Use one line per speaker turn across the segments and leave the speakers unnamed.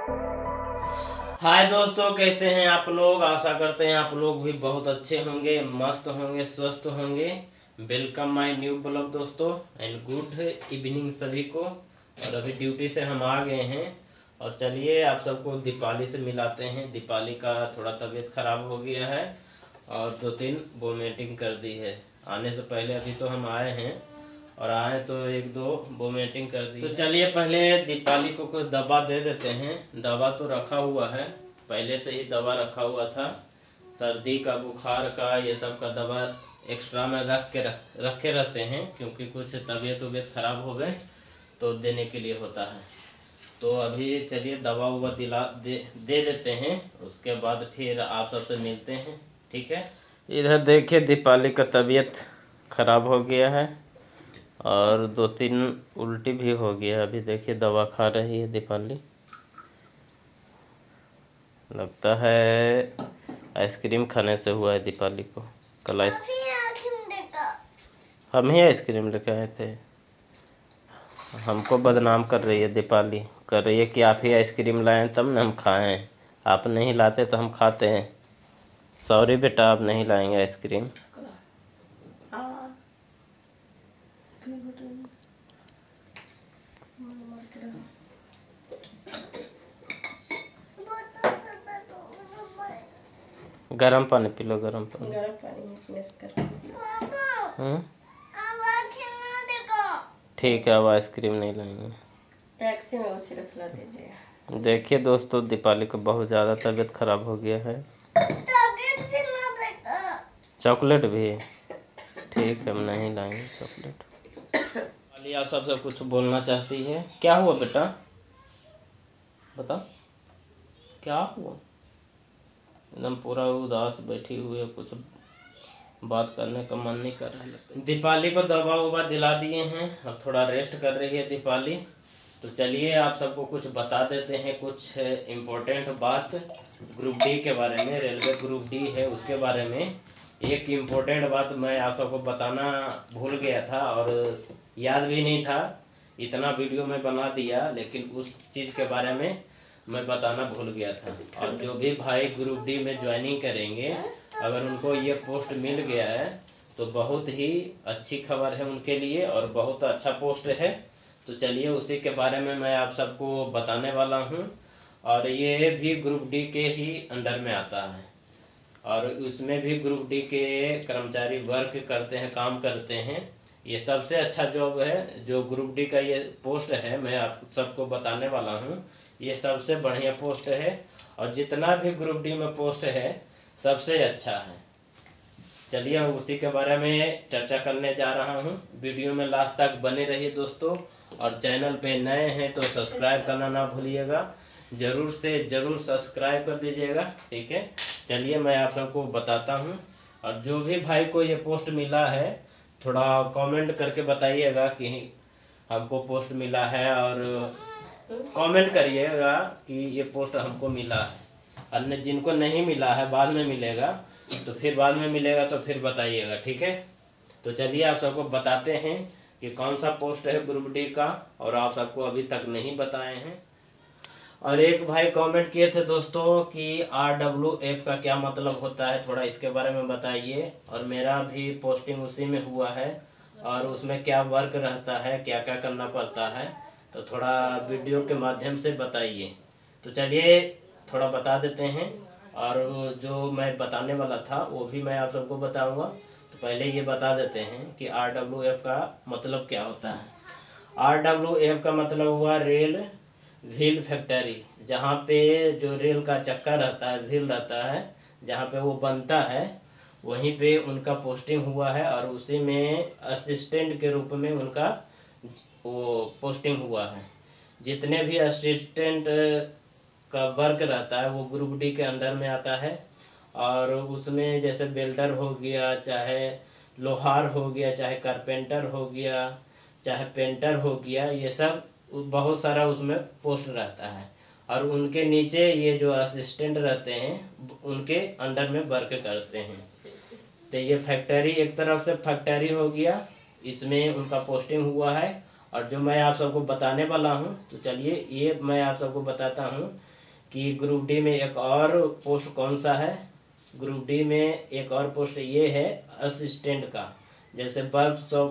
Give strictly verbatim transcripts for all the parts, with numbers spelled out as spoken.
हाय दोस्तों, कैसे हैं आप लोग। आशा करते हैं आप लोग भी बहुत अच्छे होंगे, मस्त होंगे, स्वस्थ होंगे। वेलकम माय न्यू ब्लॉग दोस्तों, एंड गुड इवनिंग सभी को। और अभी ड्यूटी से हम आ गए हैं और चलिए आप सबको दीपाली से मिलाते हैं। दीपाली का थोड़ा तबीयत खराब हो गया है और दो तीन वोमिटिंग कर दी है। आने से पहले अभी तो हम आए हैं और आए तो एक दो वोमिटिंग कर दी। तो चलिए पहले दीपाली को कुछ दवा दे देते हैं। दवा तो रखा हुआ है, पहले से ही दवा रखा हुआ था। सर्दी का, बुखार का, ये सब का दवा एक्स्ट्रा में रख के रख रखे रहते हैं, क्योंकि कुछ तबीयत वबीयत खराब हो गए तो देने के लिए होता है। तो अभी चलिए दवा ववा दिला दे दे देते हैं, उसके बाद फिर आप सबसे मिलते हैं, ठीक है। इधर देखिए दीपाली का तबीयत खराब हो गया है और दो तीन उल्टी भी हो गया। अभी देखिए दवा खा रही है दीपाली। लगता है आइसक्रीम खाने से हुआ है दीपाली को। कल आइसक्रीम हम ही आइसक्रीम लेके आए थे। हमको बदनाम कर रही है दीपाली, कर रही है कि आप ही आइसक्रीम लाएं तब न हम खाएं, आप नहीं लाते तो हम खाते हैं। सॉरी बेटा, आप नहीं लाएंगे आइसक्रीम। गरम पानी पी लो, गरम पानी। गरम पानी मिक्स कर। हम्म ठीक है, अब आइसक्रीम नहीं लाएंगे।
टैक्सी में वो सिर्फ ला दीजिए।
देखिए दोस्तों, दीपाली को बहुत ज़्यादा तबीयत खराब हो गया है। चॉकलेट भी ठीक है, हम नहीं लाएंगे चॉकलेट। दीपाली आप सबसे कुछ बोलना चाहती है। क्या हुआ बेटा, बता क्या हुआ। एकदम पूरा उदास बैठी हुई है, कुछ बात करने का मन नहीं कर रहा है। दीपाली को दवा ववा दिला दिए हैं, अब थोड़ा रेस्ट कर रही है दीपाली। तो चलिए आप सबको कुछ बता देते हैं, कुछ इम्पोर्टेंट बात ग्रुप डी के बारे में। रेलवे ग्रुप डी है, उसके बारे में एक इम्पोर्टेंट बात मैं आप सबको बताना भूल गया था और याद भी नहीं था। इतना वीडियो में बना दिया, लेकिन उस चीज़ के बारे में मैं बताना भूल गया था। और जो भी भाई ग्रुप डी में ज्वाइनिंग करेंगे, अगर उनको ये पोस्ट मिल गया है तो बहुत ही अच्छी खबर है उनके लिए और बहुत अच्छा पोस्ट है। तो चलिए उसी के बारे में मैं आप सबको बताने वाला हूँ। और ये भी ग्रुप डी के ही अंडर में आता है और उसमें भी ग्रुप डी के कर्मचारी वर्क करते हैं, काम करते हैं। ये सबसे अच्छा जॉब है जो ग्रुप डी का ये पोस्ट है, मैं आप सबको बताने वाला हूँ। ये सबसे बढ़िया पोस्ट है और जितना भी ग्रुप डी में पोस्ट है सबसे अच्छा है। चलिए हम उसी के बारे में चर्चा करने जा रहा हूँ। वीडियो में लास्ट तक बने रहिए दोस्तों, और चैनल पे नए हैं तो सब्सक्राइब करना ना भूलिएगा। ज़रूर से ज़रूर सब्सक्राइब कर दीजिएगा, ठीक है। चलिए मैं आप सबको बताता हूँ। और जो भी भाई को ये पोस्ट मिला है थोड़ा कमेंट करके बताइएगा कि हमको पोस्ट मिला है, और कमेंट करिएगा कि ये पोस्ट हमको मिला है। अन्य जिनको नहीं मिला है बाद में मिलेगा, तो फिर बाद में मिलेगा तो फिर बताइएगा, ठीक है। तो चलिए आप सबको बताते हैं कि कौन सा पोस्ट है ग्रुप डी का, और आप सबको अभी तक नहीं बताए हैं। और एक भाई कमेंट किए थे दोस्तों कि आर डब्ल्यू एफ का क्या मतलब होता है, थोड़ा इसके बारे में बताइए। और मेरा भी पोस्टिंग उसी में हुआ है और उसमें क्या वर्क रहता है, क्या क्या करना पड़ता है, तो थोड़ा वीडियो के माध्यम से बताइए। तो चलिए थोड़ा बता देते हैं। और जो मैं बताने वाला था वो भी मैं आप सबको बताऊंगा। तो पहले ये बता देते हैं कि आर डब्ल्यू एफ का मतलब क्या होता है। आर डब्ल्यू एफ का मतलब हुआ रेल व्हील फैक्ट्री, जहाँ पे जो रेल का चक्का रहता है, व्हील रहता है, जहाँ पे वो बनता है, वहीं पे उनका पोस्टिंग हुआ है। और उसी में असिस्टेंट के रूप में उनका वो पोस्टिंग हुआ है। जितने भी असिस्टेंट का वर्क रहता है वो ग्रुप डी के अंडर में आता है। और उसमें जैसे बिल्डर हो गया, चाहे लोहार हो गया, चाहे कारपेंटर हो गया, चाहे पेंटर हो गया, ये सब बहुत सारा उसमें पोस्ट रहता है। और उनके नीचे ये जो असिस्टेंट रहते हैं उनके अंडर में वर्क करते हैं। तो ये फैक्ट्री एक तरफ से फैक्ट्री हो गया, इसमें उनका पोस्टिंग हुआ है। और जो मैं आप सबको बताने वाला हूँ, तो चलिए ये मैं आप सबको बताता हूँ कि ग्रुप डी में एक और पोस्ट कौन सा है। ग्रुप डी में एक और पोस्ट ये है असिस्टेंट का। जैसे वर्कशॉप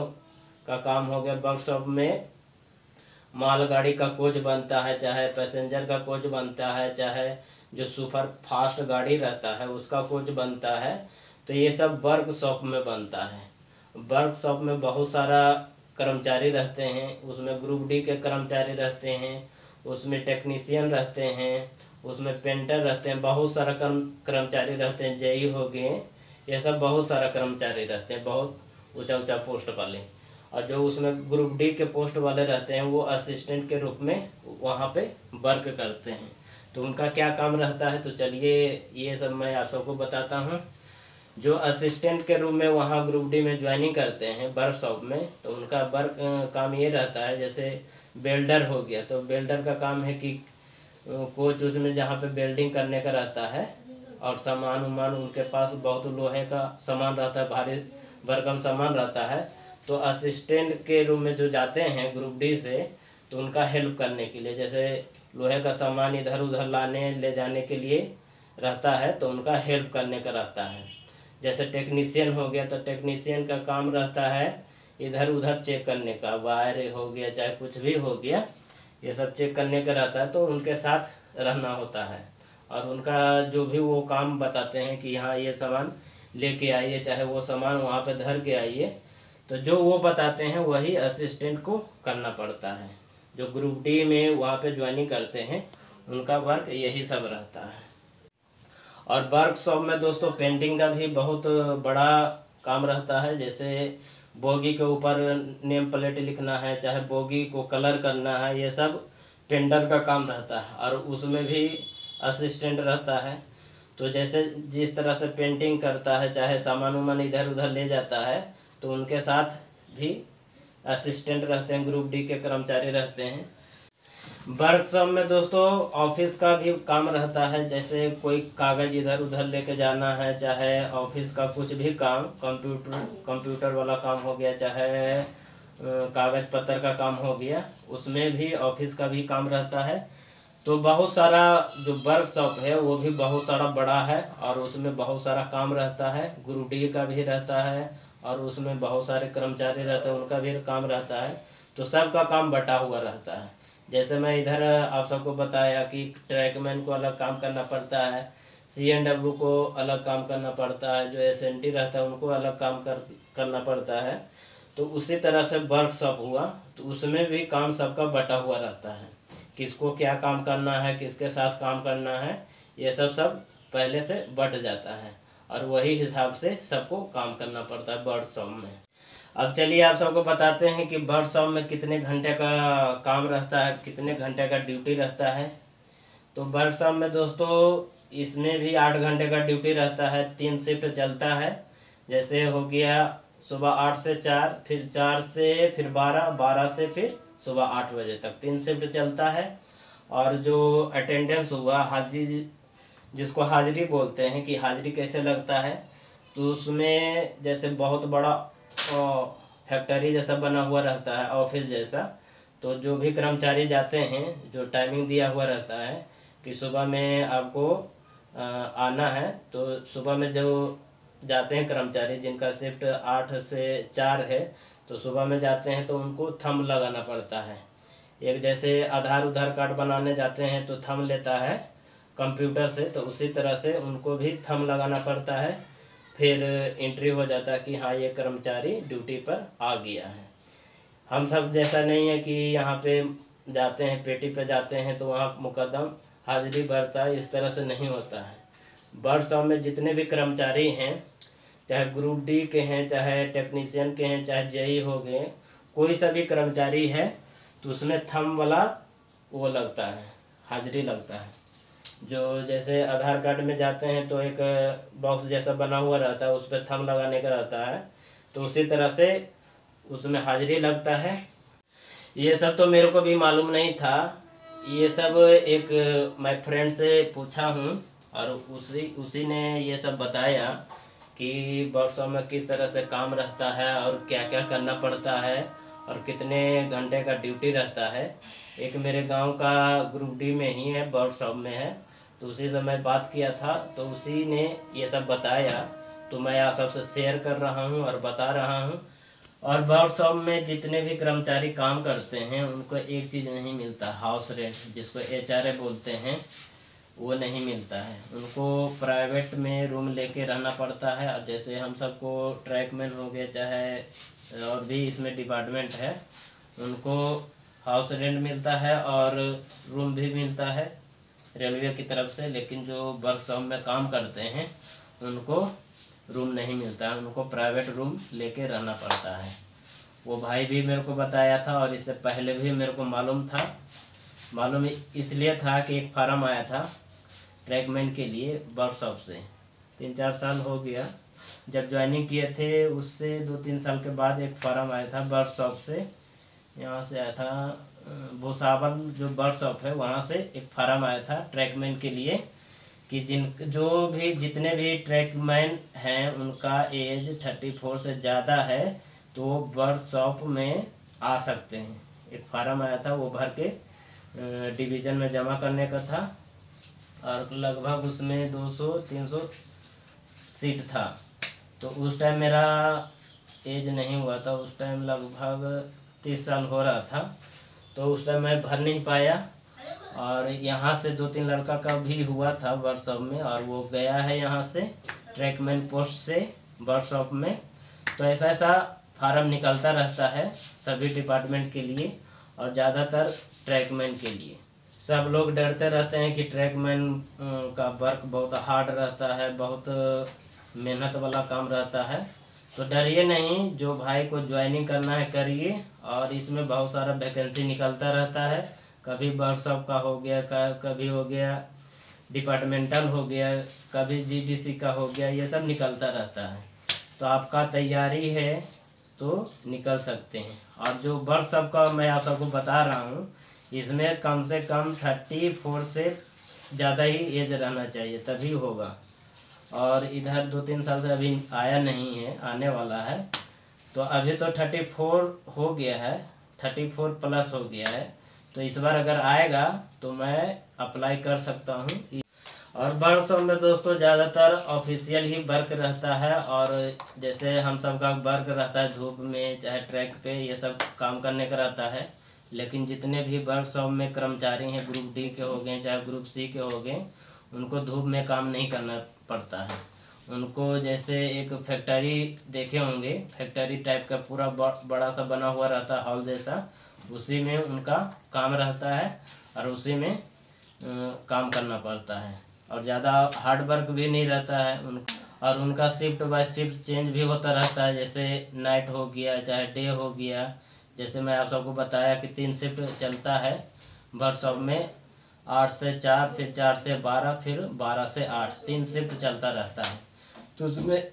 का काम हो गया, वर्कशॉप में मालगाड़ी का कोच बनता है, चाहे पैसेंजर का कोच बनता है, चाहे जो सुपर फास्ट गाड़ी रहता है उसका कोच बनता है। तो ये सब वर्कशॉप में बनता है। वर्कशॉप में बहुत सारा कर्मचारी रहते हैं, उसमें ग्रुप डी के कर्मचारी रहते हैं, उसमें टेक्नीशियन रहते हैं, उसमें पेंटर रहते हैं, बहुत सारा कर्म कर्मचारी रहते हैं, जेई हो गए, ये सब बहुत सारा कर्मचारी रहते हैं, बहुत ऊंचा ऊंचा पोस्ट वाले। और जो उसमें ग्रुप डी के पोस्ट वाले रहते हैं वो असिस्टेंट के रूप में वहाँ पे वर्क करते हैं। तो उनका क्या काम रहता है, तो चलिए ये सब मैं आप सबको बताता हूँ। जो असिस्टेंट के रूप में वहाँ ग्रुप डी में ज्वाइनिंग करते हैं वर्कशॉप में, तो उनका वर्क काम ये रहता है, जैसे वेल्डर हो गया तो वेल्डर का काम है कि कोच उसमें जहाँ पे वेल्डिंग करने का रहता है और सामान उमान उनके पास बहुत लोहे का सामान रहता है, भारी भरकम सामान रहता है। तो असिस्टेंट के रूप में जो जाते हैं ग्रुप डी से, तो उनका हेल्प करने के लिए, जैसे लोहे का सामान इधर उधर लाने ले जाने के लिए रहता है, तो उनका हेल्प करने का रहता है। जैसे टेक्नीशियन हो गया तो टेक्नीशियन का काम रहता है इधर उधर चेक करने का, वायर हो गया चाहे कुछ भी हो गया, ये सब चेक करने का रहता है। तो उनके साथ रहना होता है और उनका जो भी वो काम बताते हैं कि हाँ ये सामान लेके आइए, चाहे वो सामान वहाँ पे धर के आइए, तो जो वो बताते हैं वही असिस्टेंट को करना पड़ता है। जो ग्रुप डी में वहाँ पे ज्वाइनिंग करते हैं उनका वर्क यही सब रहता है। और वर्कशॉप में दोस्तों पेंटिंग का भी बहुत बड़ा काम रहता है। जैसे बोगी के ऊपर नेम प्लेट लिखना है, चाहे बोगी को कलर करना है, ये सब पेंटर का काम रहता है और उसमें भी असिस्टेंट रहता है। तो जैसे जिस तरह से पेंटिंग करता है, चाहे सामान वामान इधर उधर ले जाता है, तो उनके साथ भी असिस्टेंट रहते हैं, ग्रुप डी के कर्मचारी रहते हैं। वर्कशॉप में दोस्तों ऑफिस का भी काम रहता है। जैसे कोई कागज़ इधर उधर लेके जाना है, चाहे ऑफिस का कुछ भी काम, कंप्यूटर कंप्यूटर वाला काम हो गया, चाहे कागज़ पत्र का काम हो गया, उसमें भी ऑफिस का भी काम रहता है। तो बहुत सारा जो वर्कशॉप है वो भी बहुत सारा बड़ा है और उसमें बहुत सारा काम रहता है। ग्रुप डी का भी रहता है और उसमें बहुत सारे कर्मचारी रहते हैं, उनका भी काम रहता है। तो सबका काम बटा हुआ रहता है। जैसे मैं इधर आप सबको बताया कि ट्रैकमैन को अलग काम करना पड़ता है, सी एन डब्ल्यू को अलग काम करना पड़ता है, जो एस एन टी रहता है उनको अलग काम कर करना पड़ता है। तो उसी तरह से वर्कशॉप हुआ, तो उसमें भी काम सबका बटा हुआ रहता है, किसको क्या काम करना है, किसके साथ काम करना है, ये सब सब पहले से बट जाता है और वही हिसाब से सबको काम करना पड़ता है वर्कशॉप में। अब चलिए आप सबको बताते हैं कि वर्कशॉप में कितने घंटे का काम रहता है, कितने घंटे का ड्यूटी रहता है। तो वर्कशॉप में दोस्तों इसमें भी आठ घंटे का ड्यूटी रहता है, तीन शिफ्ट चलता है। जैसे हो गया सुबह आठ से चार, फिर चार से फिर बारह, बारह से फिर सुबह आठ बजे तक, तीन शिफ्ट चलता है। और जो अटेंडेंस हुआ, हाजिरी जिसको हाजिरी बोलते हैं कि हाजिरी कैसे लगता है, तो उसमें जैसे बहुत बड़ा फैक्ट्री जैसा बना हुआ रहता है, ऑफिस जैसा। तो जो भी कर्मचारी जाते हैं, जो टाइमिंग दिया हुआ रहता है कि सुबह में आपको आना है, तो सुबह में जो जाते हैं कर्मचारी जिनका शिफ्ट आठ से चार है, तो सुबह में जाते हैं तो उनको थंब लगाना पड़ता है। एक जैसे आधार उधार कार्ड बनाने जाते हैं तो थंब लेता है कंप्यूटर से, तो उसी तरह से उनको भी थंब लगाना पड़ता है। फिर एंट्री हो जाता है कि हाँ ये कर्मचारी ड्यूटी पर आ गया है। हम सब जैसा नहीं है कि यहाँ पे जाते हैं पेटी पे जाते हैं तो वहाँ मुकदम हाजिरी भरता है, इस तरह से नहीं होता है। वर्कशॉप में जितने भी कर्मचारी हैं, चाहे ग्रुप डी के हैं, चाहे टेक्नीशियन के हैं, चाहे जेई हो गए, कोई सा भी कर्मचारी है, तो उसमें थंब वाला वो लगता है, हाजिरी लगता है। जो जैसे आधार कार्ड में जाते हैं तो एक बॉक्स जैसा बना हुआ रहता है, उस पर थंब लगाने का रहता है, तो उसी तरह से उसमें हाजिरी लगता है। ये सब तो मेरे को भी मालूम नहीं था, ये सब एक मैं फ्रेंड से पूछा हूँ और उसी उसी ने ये सब बताया कि वर्कशॉप में किस तरह से काम रहता है और क्या क्या करना पड़ता है और कितने घंटे का ड्यूटी रहता है। एक मेरे गांव का ग्रुप डी में ही है, वर्कशॉप में है, तो उसी से मैं बात किया था, तो उसी ने ये सब बताया, तो मैं आप सबसे शेयर कर रहा हूँ और बता रहा हूँ। और वर्कशॉप में जितने भी कर्मचारी काम करते हैं उनको एक चीज़ नहीं मिलता, हाउस रेंट, जिसको एच आर ए बोलते हैं, वो नहीं मिलता है। उनको प्राइवेट में रूम लेके रहना पड़ता है। और जैसे हम सबको ट्रैकमैन हो गए, चाहे और भी इसमें डिपार्टमेंट है, उनको हाउस रेंट मिलता है और रूम भी मिलता है रेलवे की तरफ से। लेकिन जो वर्कशॉप में काम करते हैं उनको रूम नहीं मिलता है, उनको प्राइवेट रूम लेके रहना पड़ता है। वो भाई भी मेरे को बताया था और इससे पहले भी मेरे को मालूम था। मालूम इसलिए था कि एक फार्म आया था ट्रैकमैन के लिए वर्कशॉप से, तीन चार साल हो गया जब ज्वाइनिंग किए थे, उससे दो तीन साल के बाद एक फार्म आया था वर्कशॉप से, यहाँ से आया था भूसावल जो वर्कशॉप है वहाँ से एक फार्म आया था ट्रैकमैन के लिए, कि जिन जो भी जितने भी ट्रैकमैन हैं उनका एज थर्टी फोर से ज़्यादा है तो वर्कशॉप में आ सकते हैं। एक फार्म आया था, वो भर के डिवीज़न में जमा करने का था और लगभग उसमें दो सौ तीन सौ सीट था। तो उस टाइम मेरा एज नहीं हुआ था, उस टाइम लगभग तीस साल हो रहा था, तो उस टाइम मैं भर नहीं पाया। और यहाँ से दो तीन लड़का का भी हुआ था वर्कशॉप में, और वो गया है यहाँ से ट्रैकमैन पोस्ट से वर्कशॉप में। तो ऐसा ऐसा फार्म निकलता रहता है सभी डिपार्टमेंट के लिए और ज़्यादातर ट्रैकमैन के लिए। सब लोग डरते रहते हैं कि ट्रैकमैन का वर्क बहुत हार्ड रहता है, बहुत मेहनत वाला काम रहता है। तो डरिए नहीं, जो भाई को ज्वाइनिंग करना है करिए। और इसमें बहुत सारा वैकेंसी निकलता रहता है, कभी वर्कशॉप का हो गया, कभी हो गया डिपार्टमेंटल हो गया, कभी जी डी सी का हो गया, ये सब निकलता रहता है। तो आपका तैयारी है तो निकल सकते हैं। और जो वर्कशॉप का मैं आप सबको बता रहा हूँ, इसमें कम से कम थर्टी फोर से ज़्यादा ही एज रहना चाहिए तभी होगा। और इधर दो तीन साल से अभी आया नहीं है, आने वाला है। तो अभी तो थर्टी फोर हो गया है, थर्टी फोर प्लस हो गया है, तो इस बार अगर आएगा तो मैं अप्लाई कर सकता हूँ। और वर्कशॉप में दोस्तों ज़्यादातर ऑफिशियल ही वर्क रहता है, और जैसे हम सब का वर्क रहता है धूप में चाहे ट्रैक पे, ये सब काम करने का रहता है। लेकिन जितने भी वर्कशॉप में कर्मचारी हैं, ग्रुप डी के हो गए चाहे ग्रुप सी के हो गए, उनको धूप में काम नहीं करना पड़ता है। उनको जैसे एक फैक्ट्री देखे होंगे, फैक्ट्री टाइप का पूरा बड़ा सा बना हुआ रहता है हॉल जैसा, उसी में उनका काम रहता है और उसी में काम करना पड़ता है। और ज़्यादा हार्ड वर्क भी नहीं रहता है उन और उनका शिफ्ट बाय शिफ्ट चेंज भी होता रहता है, जैसे नाइट हो गया चाहे डे हो गया। जैसे मैं आप सबको बताया कि तीन शिफ्ट चलता है वर्कशॉप में, आठ से चार, फिर चार से बारह, फिर बारह से आठ, तीन शिफ्ट चलता रहता है। तो उसमें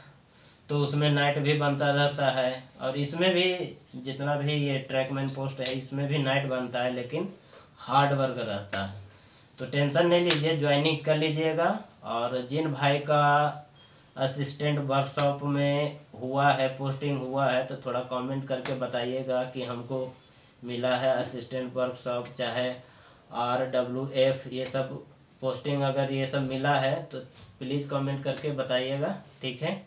तो उसमें नाइट भी बनता रहता है। और इसमें भी जितना भी ये ट्रैकमैन पोस्ट है इसमें भी नाइट बनता है, लेकिन हार्ड वर्क रहता है। तो टेंशन नहीं लीजिए, ज्वाइनिंग कर लीजिएगा। और जिन भाई का असिस्टेंट वर्कशॉप में हुआ है, पोस्टिंग हुआ है, तो थोड़ा कमेंट करके बताइएगा कि हमको मिला है असिस्टेंट वर्कशॉप चाहे आर डब्ल्यू एफ, ये सब पोस्टिंग अगर ये सब मिला है तो प्लीज़ कमेंट करके बताइएगा, ठीक है।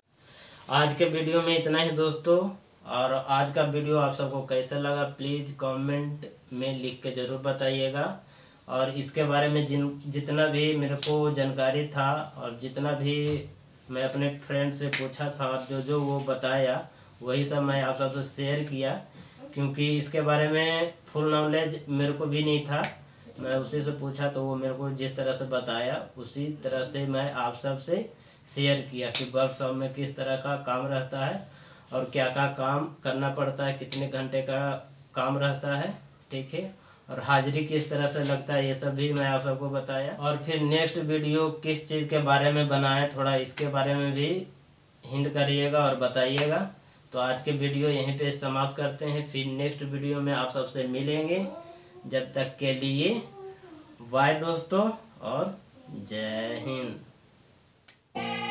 आज के वीडियो में इतना ही दोस्तों। और आज का वीडियो आप सबको कैसा लगा प्लीज़ कमेंट में लिख के ज़रूर बताइएगा। और इसके बारे में जिन जितना भी मेरे को जानकारी था और जितना भी मैं अपने फ्रेंड से पूछा था और जो जो वो बताया वही सब मैं आप सबसे शेयर किया, क्योंकि इसके बारे में फुल नॉलेज मेरे को भी नहीं था। मैं उसी से पूछा तो वो मेरे को जिस तरह से बताया उसी तरह से मैं आप सब से शेयर किया कि वर्कशॉप में किस तरह का काम रहता है और क्या क्या काम करना पड़ता है, कितने घंटे का काम रहता है, ठीक है। और हाजिरी किस तरह से लगता है ये सब भी मैं आप सबको बताया। और फिर नेक्स्ट वीडियो किस चीज़ के बारे में बनाए, थोड़ा इसके बारे में भी हिंट करिएगा और बताइएगा। तो आज के वीडियो यहीं पे समाप्त करते हैं, फिर नेक्स्ट वीडियो में आप सबसे मिलेंगे। जब तक के लिए बाय दोस्तों और जय हिंद।